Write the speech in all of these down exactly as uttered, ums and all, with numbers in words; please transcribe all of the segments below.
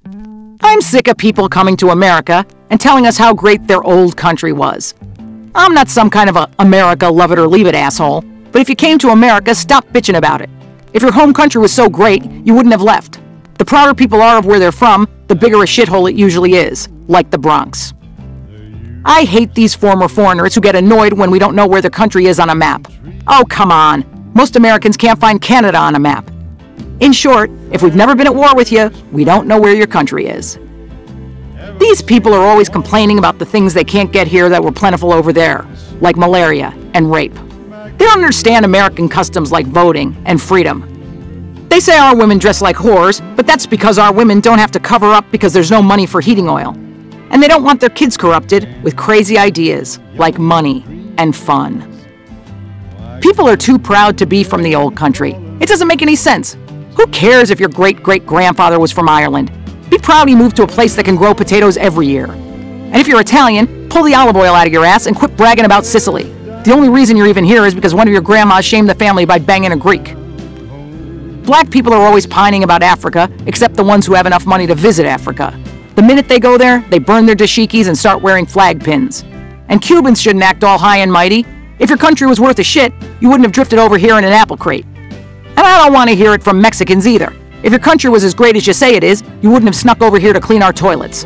I'm sick of people coming to America and telling us how great their old country was. I'm not some kind of a America love it or leave it asshole, but if you came to America, stop bitching about it. If your home country was so great, you wouldn't have left. The prouder people are of where they're from, the bigger a shithole it usually is, like the Bronx. I hate these former foreigners who get annoyed when we don't know where their country is on a map. Oh, come on. Most Americans can't find Canada on a map. In short, if we've never been at war with you, we don't know where your country is. These people are always complaining about the things they can't get here that were plentiful over there, like malaria and rape. They don't understand American customs like voting and freedom. They say our women dress like whores, but that's because our women don't have to cover up because there's no money for heating oil. And they don't want their kids corrupted with crazy ideas like money and fun. People are too proud to be from the old country. It doesn't make any sense. Who cares if your great-great-grandfather was from Ireland? Be proud he moved to a place that can grow potatoes every year. And if you're Italian, pull the olive oil out of your ass and quit bragging about Sicily. The only reason you're even here is because one of your grandmas shamed the family by banging a Greek. Black people are always pining about Africa, except the ones who have enough money to visit Africa. The minute they go there, they burn their dashikis and start wearing flag pins. And Cubans shouldn't act all high and mighty. If your country was worth a shit, you wouldn't have drifted over here in an apple crate. And I don't want to hear it from Mexicans either. If your country was as great as you say it is, you wouldn't have snuck over here to clean our toilets.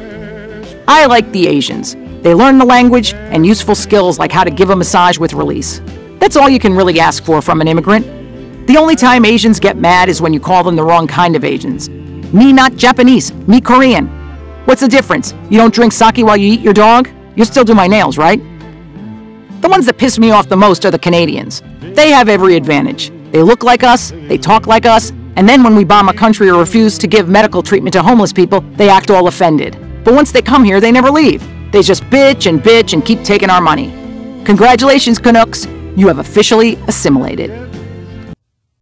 I like the Asians. They learn the language and useful skills like how to give a massage with release. That's all you can really ask for from an immigrant. The only time Asians get mad is when you call them the wrong kind of Asians. Me not Japanese, me Korean. What's the difference? You don't drink sake while you eat your dog? You'll still do my nails, right? The ones that piss me off the most are the Canadians. They have every advantage. They look like us, they talk like us, and then when we bomb a country or refuse to give medical treatment to homeless people, they act all offended. But once they come here, they never leave. They just bitch and bitch and keep taking our money. Congratulations, Canucks. You have officially assimilated.